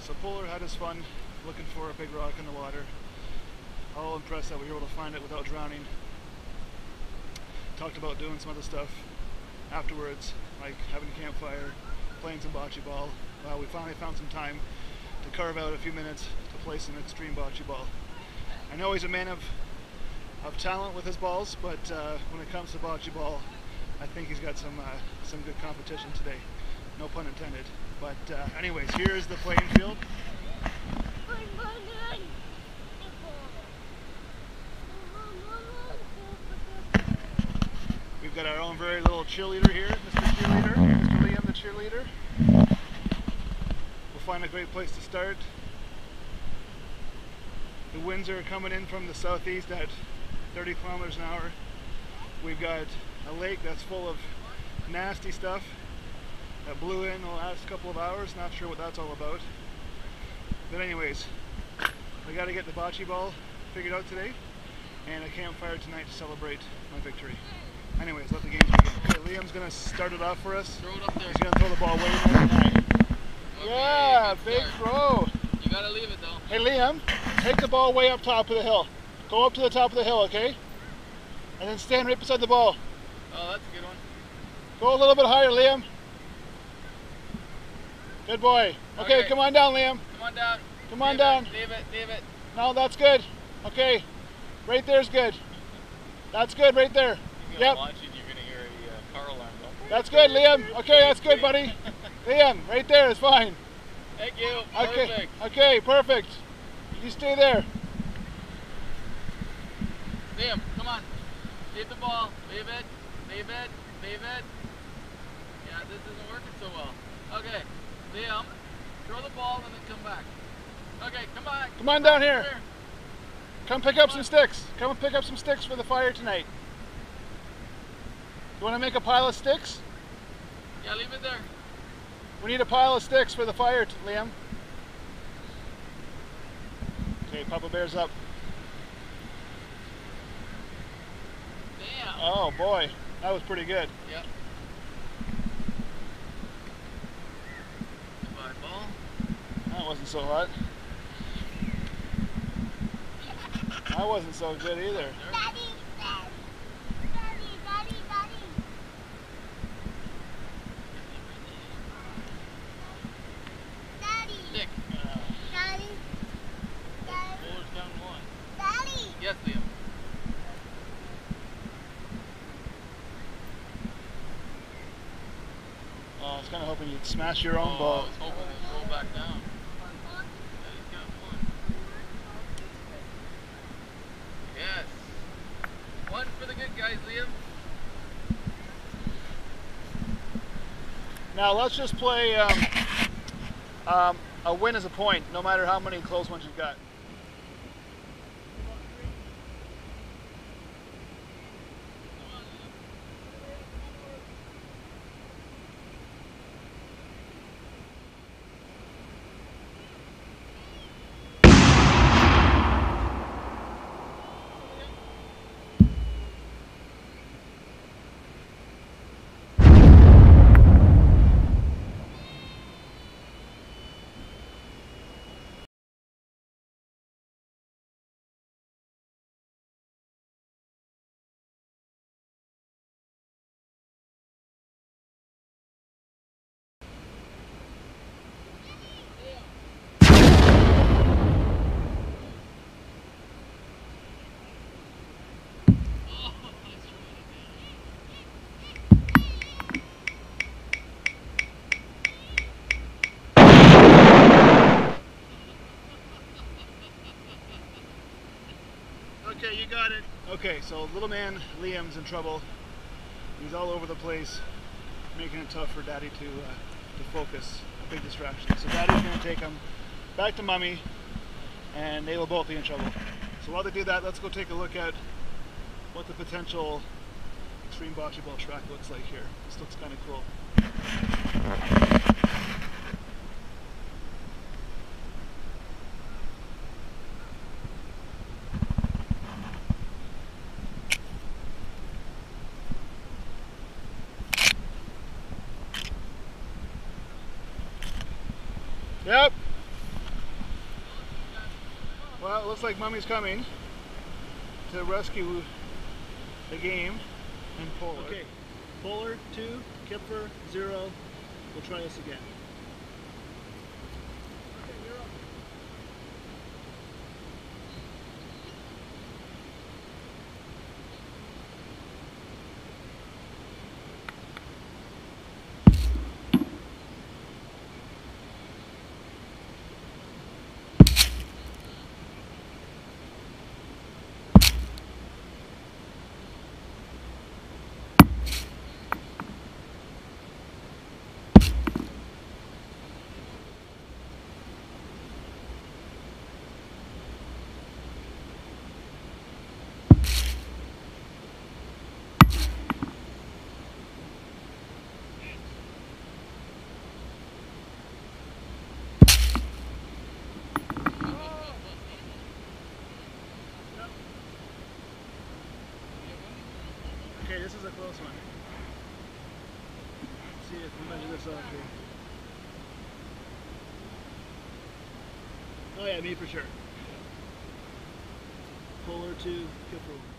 So Polar had his fun looking for a big rock in the water. All impressed that we were able to find it without drowning. Talked about doing some other stuff afterwards, like having a campfire, playing some bocce ball. We finally found some time to carve out a few minutes to play some extreme bocce ball. I know he's a man of talent with his balls, but when it comes to bocce ball, I think he's got some good competition today. No pun intended. But anyways, here's the playing field. We've got our own very little cheerleader here, Mr. Cheerleader, Mr. Liam the cheerleader. We'll find a great place to start. The winds are coming in from the southeast at 30 kilometers an hour. We've got a lake that's full of nasty stuff that blew in the last couple of hours. Not sure what that's all about. But anyways, I got to get the bocce ball figured out today and a campfire tonight to celebrate my victory. Anyways, let the games begin. Okay, Liam's going to start it off for us. Throw it up there. He's going to throw the ball way more than I. Okay, Yeah, big throw. You got to leave it though. Hey Liam, take the ball way up top of the hill. Go up to the top of the hill, okay? And then stand right beside the ball. Oh, that's a good one. Go a little bit higher, Liam. Good boy. Okay, come on down, Liam. Come on down. Come on down. Leave it. No, that's good. Okay, right there's good. That's good right there. You're gonna launch it, you're gonna hear a car alarm go. That's good, Liam. Okay, that's good, buddy. Liam, right there is fine. Thank you. Okay. Perfect. Okay, perfect. You stay there. Liam, come on. Leave the ball. Leave it. Yeah, this isn't working so well. Okay, Liam, throw the ball and then come back. Okay, come on. Come on down here. Come pick up some sticks. Come and pick up some sticks for the fire tonight. You want to make a pile of sticks? Yeah, leave it there. We need a pile of sticks for the fire, Liam. Okay, Papa Bear's up. Damn. Oh boy, that was pretty good. Yep. Goodbye, ball. That wasn't so hot. That wasn't so good either. Daddy. Stick. Daddy. Bowler's down one. Daddy. Yes, Liam. Oh, I was kind of hoping you'd smash your own I ball. was hoping it'd roll back down. Daddy's got one. Yes. One for the good guys, Liam. Now let's just play a win as a point, no matter how many close ones you've got. Okay, you got it. Okay, so little man Liam's in trouble. He's all over the place, making it tough for Daddy to focus. A big distraction. So Daddy's going to take him back to Mommy, and they will both be in trouble. So while they do that, let's go take a look at what the potential extreme bocce ball track looks like here. This looks kind of cool. Yep. Well, it looks like Mummy's coming to rescue the game and Polar. Okay, Polar 2, Kipfer 0. We'll try this again. Okay, you're up. Okay, this is a close one. Let's see if we measure this off here. Oh yeah, me for sure. Polar 2, Kipfer 1.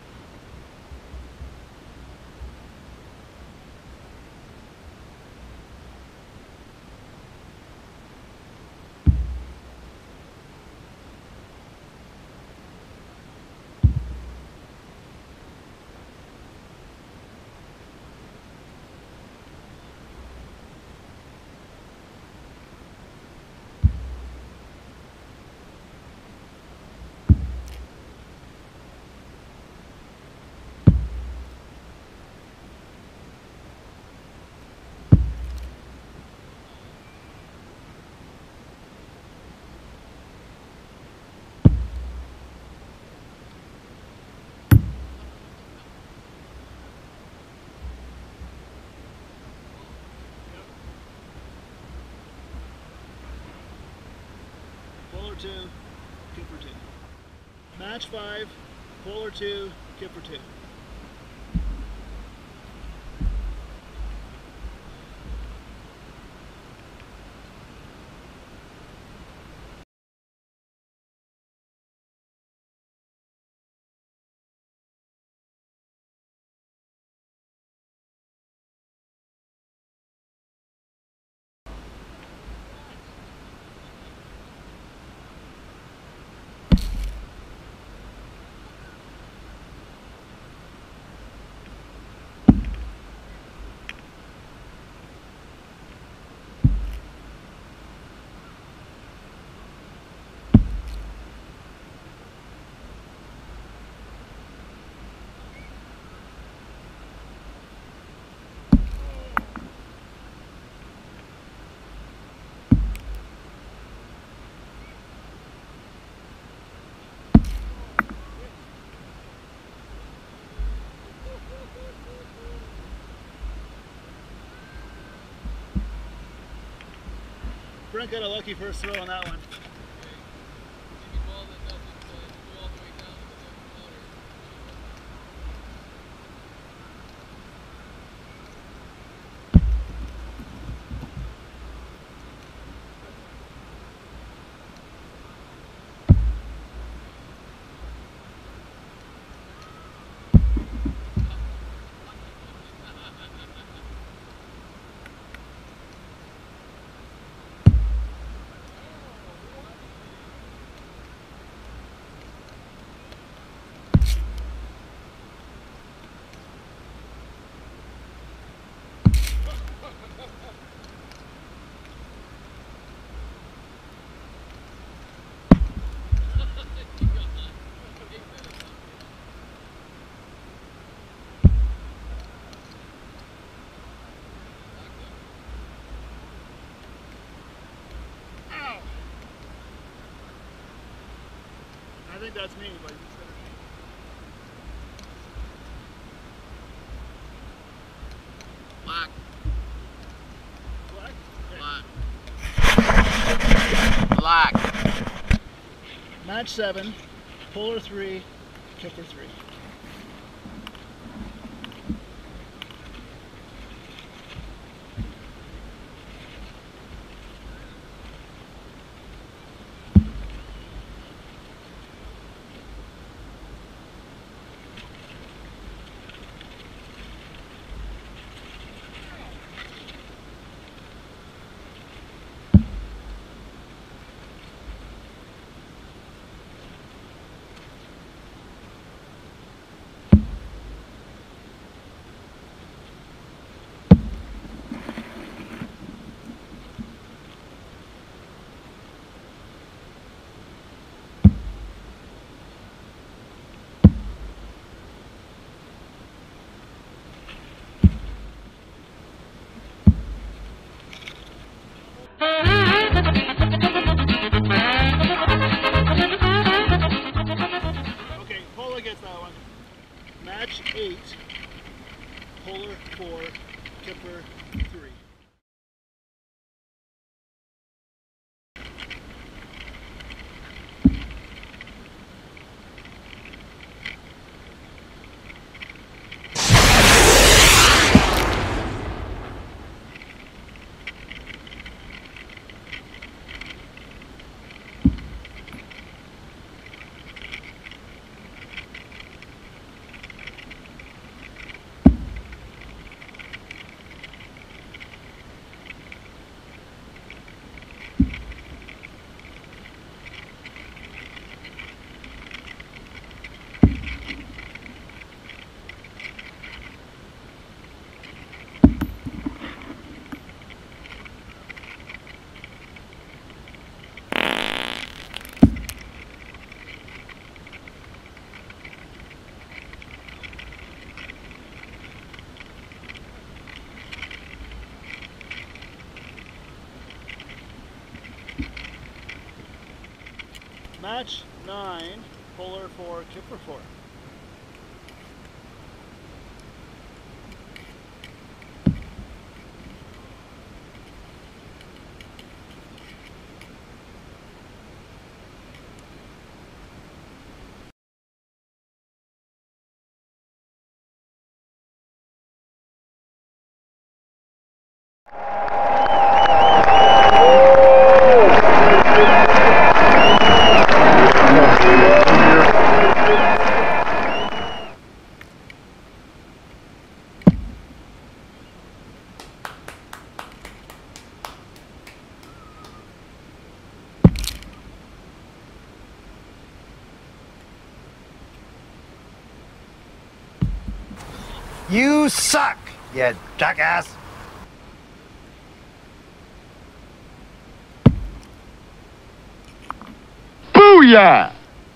Polar 2, Kipfer 2. Match 5, Polar 2, Kipfer 2. Brent got a lucky first throw on that one. I think that's me, but you said it. Black. Black? Okay. Black. Match 7, Polar 3, Kipfer 3. Match 9, puller 4, kipper 4. You suck, you jackass! Booyah!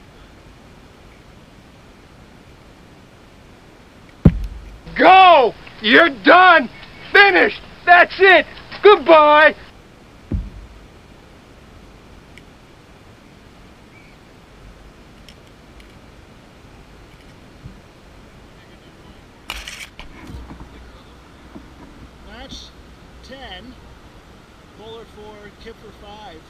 Go! You're done! Finished! That's it! Goodbye! Match 10, puller 4, kipper 5.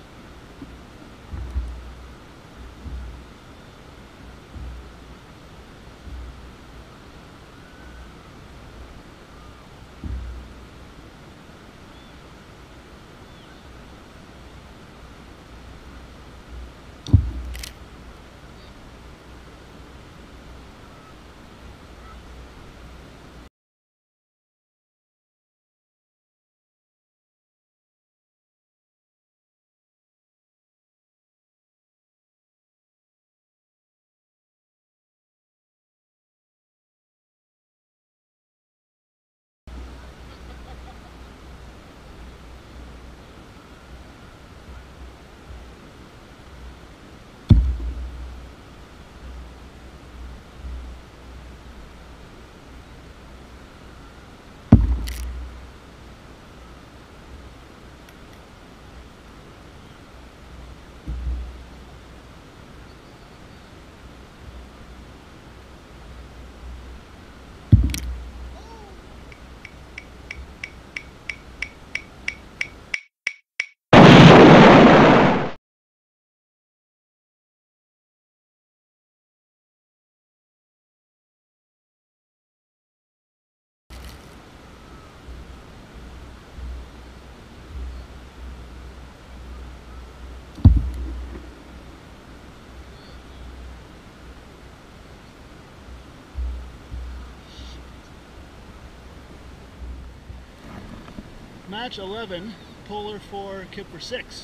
Match 11, puller 4, kipper 6.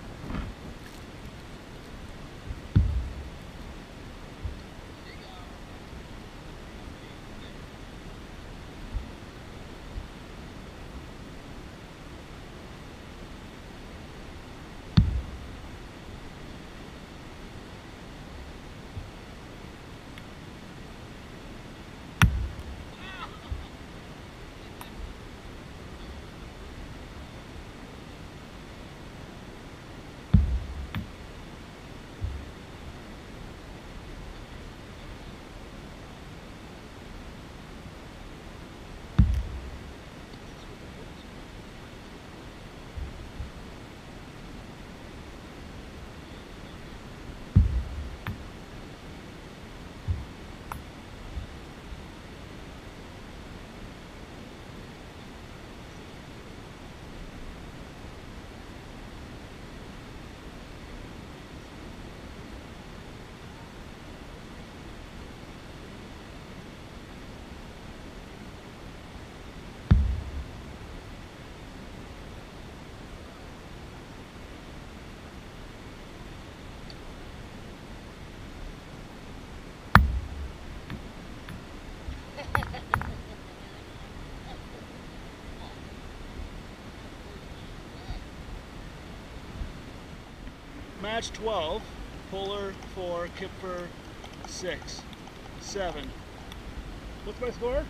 Match 12, puller 4, kipper 6, 7. What's my score?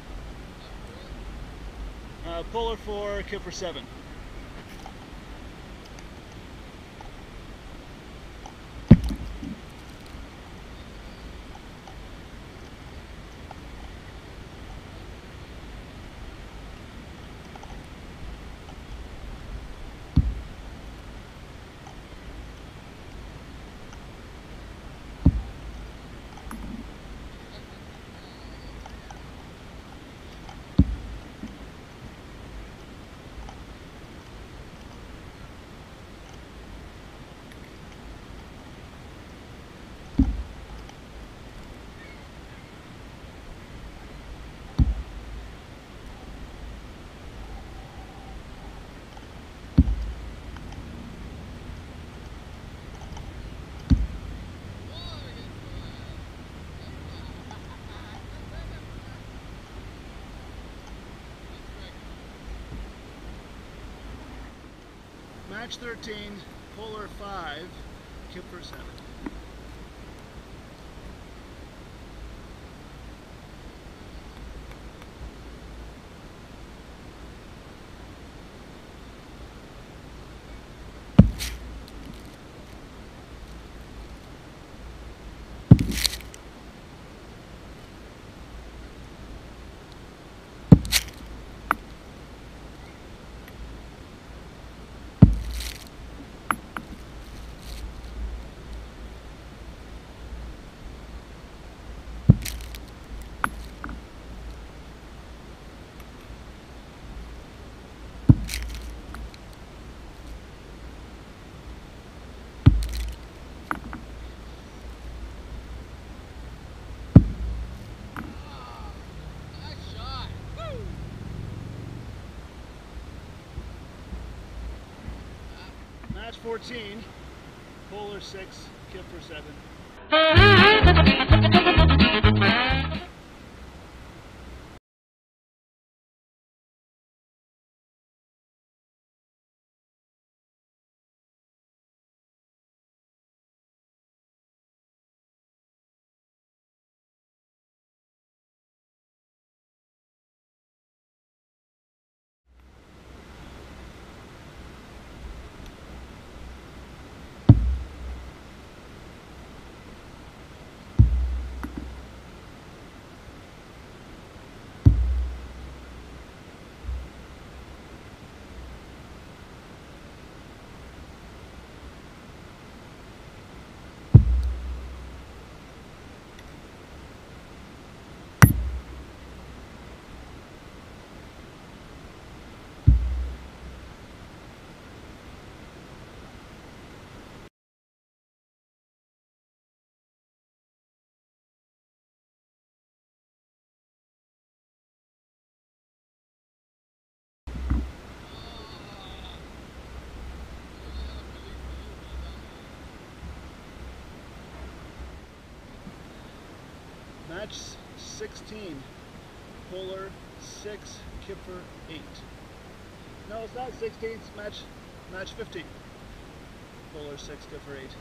Puller 4, kipper 7. Match 13, Polar 5, Kipper 7. Match 14, Polar 6, Kipper 7. Match 16, Polar 6, Kipper 8. No, it's not 16, it's match 15. Polar 6, Kipper 8.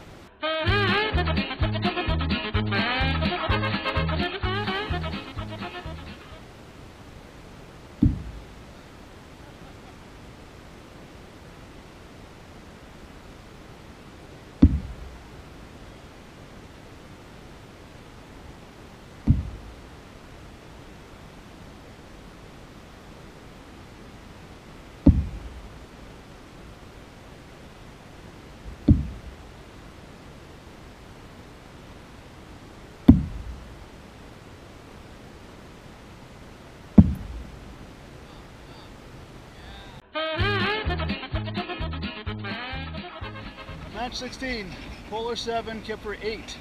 Match 16, Polar 7, Kipper 8.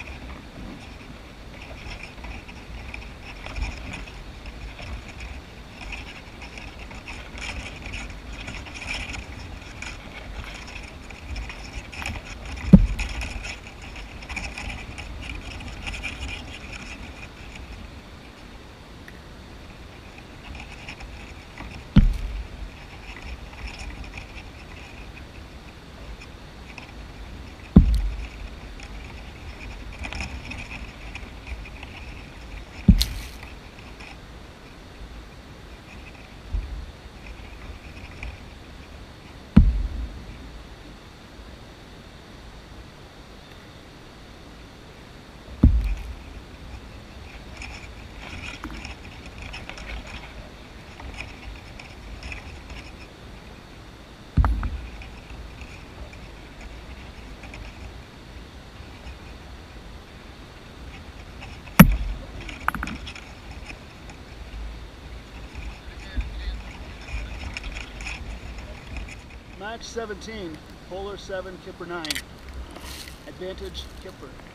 Match 17, Polar 7, Kipper 9. Advantage, Kipper.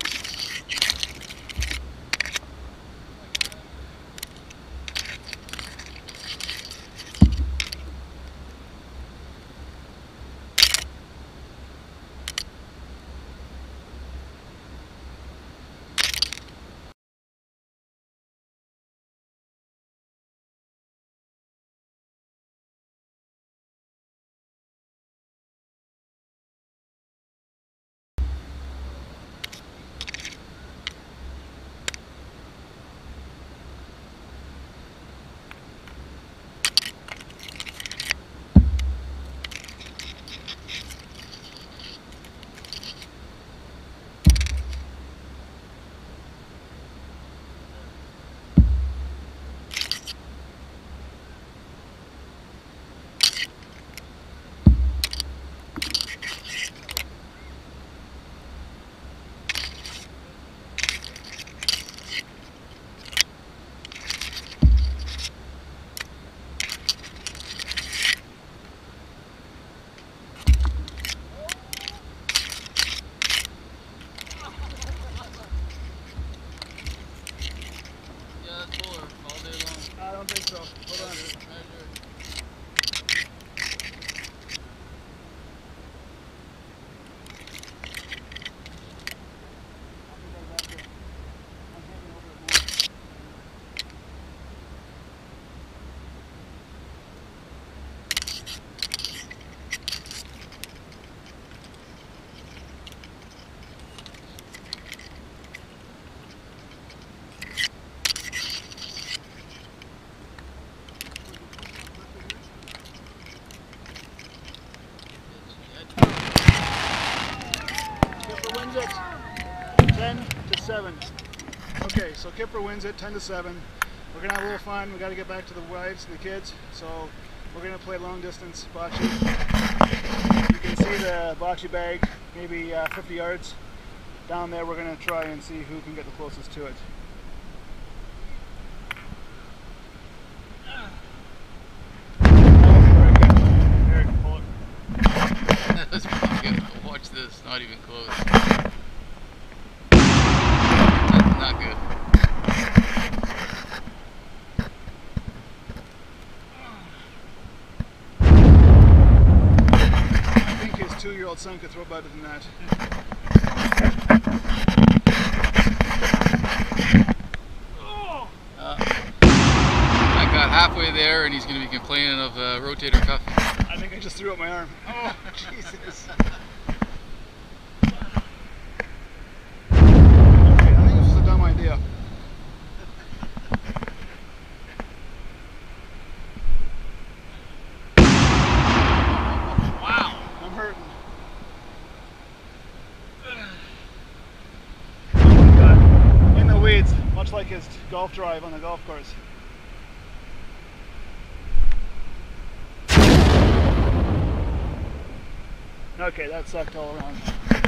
wins it 10-7. Okay, so Kipper wins it 10-7. We're gonna have a little fun. We got to get back to the wives and the kids, so we're gonna play long distance bocce. You can see the bocce bag, maybe 50 yards down there. We're gonna try and see who can get the closest to it. Eric, pull it. That's pretty good. Watch this, not even close. Not good. I think his 2-year-old son could throw better than that. I got halfway there and he's going to be complaining of rotator cuff. I think I just threw up my arm. Oh, Jesus. Okay, I think this is a dumb idea. Wow. I'm hurting. Oh my God. In the weeds, much like his golf drive on the golf course. Okay, that sucked all around.